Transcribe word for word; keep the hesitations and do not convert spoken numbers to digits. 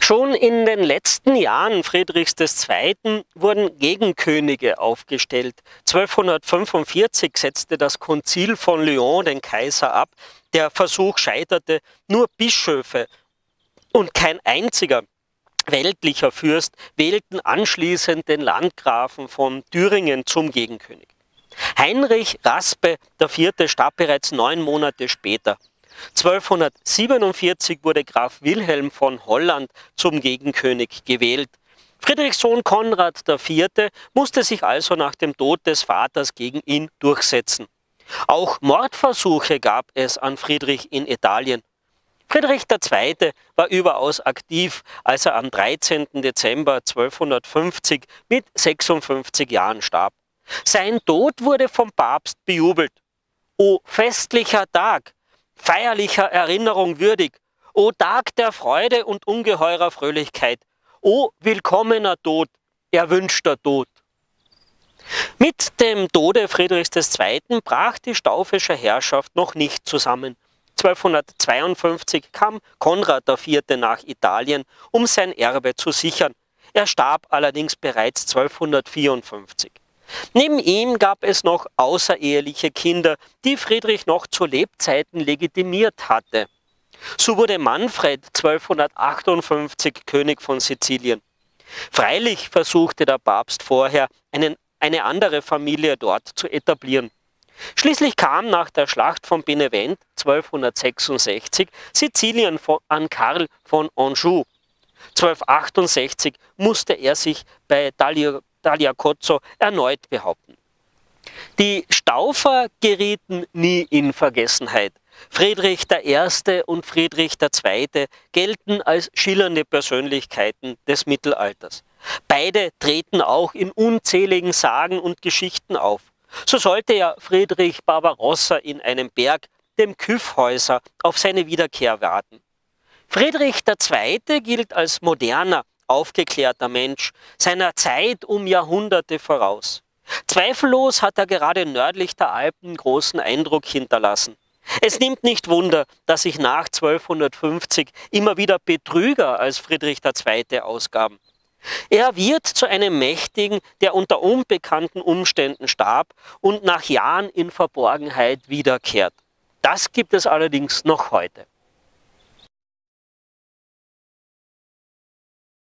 Schon in den letzten Jahren Friedrichs des Zweiten wurden Gegenkönige aufgestellt. zwölfhundertfünfundvierzig setzte das Konzil von Lyon den Kaiser ab. Der Versuch scheiterte. Nur Bischöfe und kein einziger weltlicher Fürst wählten anschließend den Landgrafen von Thüringen zum Gegenkönig. Heinrich Raspe der Vierte starb bereits neun Monate später. zwölfhundertsiebenundvierzig wurde Graf Wilhelm von Holland zum Gegenkönig gewählt. Friedrichs Sohn Konrad der Vierte musste sich also nach dem Tod des Vaters gegen ihn durchsetzen. Auch Mordversuche gab es an Friedrich in Italien. Friedrich der Zweite war überaus aktiv, als er am dreizehnten Dezember zwölfhundertfünfzig mit sechsundfünfzig Jahren starb. Sein Tod wurde vom Papst bejubelt. O festlicher Tag, feierlicher Erinnerung würdig, o Tag der Freude und ungeheurer Fröhlichkeit, o willkommener Tod, erwünschter Tod. Mit dem Tode Friedrichs des Zweiten brach die staufische Herrschaft noch nicht zusammen. zwölfhundertzweiundfünfzig kam Konrad der Vierte nach Italien, um sein Erbe zu sichern. Er starb allerdings bereits zwölfhundertvierundfünfzig. Neben ihm gab es noch außereheliche Kinder, die Friedrich noch zu Lebzeiten legitimiert hatte. So wurde Manfred zwölfhundertachtundfünfzig König von Sizilien. Freilich versuchte der Papst vorher, einen, eine andere Familie dort zu etablieren. Schließlich kam nach der Schlacht von Benevent zwölfhundertsechsundsechzig Sizilien von, an Karl von Anjou. zwölfhundertachtundsechzig musste er sich bei Tagliacozzo erneut behaupten. Die Staufer gerieten nie in Vergessenheit. Friedrich der Erste und Friedrich der Zweite gelten als schillernde Persönlichkeiten des Mittelalters. Beide treten auch in unzähligen Sagen und Geschichten auf. So sollte ja Friedrich Barbarossa in einem Berg, dem Kyffhäuser, auf seine Wiederkehr warten. Friedrich der Zweite gilt als moderner, aufgeklärter Mensch, seiner Zeit um Jahrhunderte voraus. Zweifellos hat er gerade nördlich der Alpen großen Eindruck hinterlassen. Es nimmt nicht Wunder, dass sich nach zwölfhundertfünfzig immer wieder Betrüger als Friedrich der Zweite ausgaben. Er wird zu einem Mächtigen, der unter unbekannten Umständen starb und nach Jahren in Verborgenheit wiederkehrt. Das gibt es allerdings noch heute.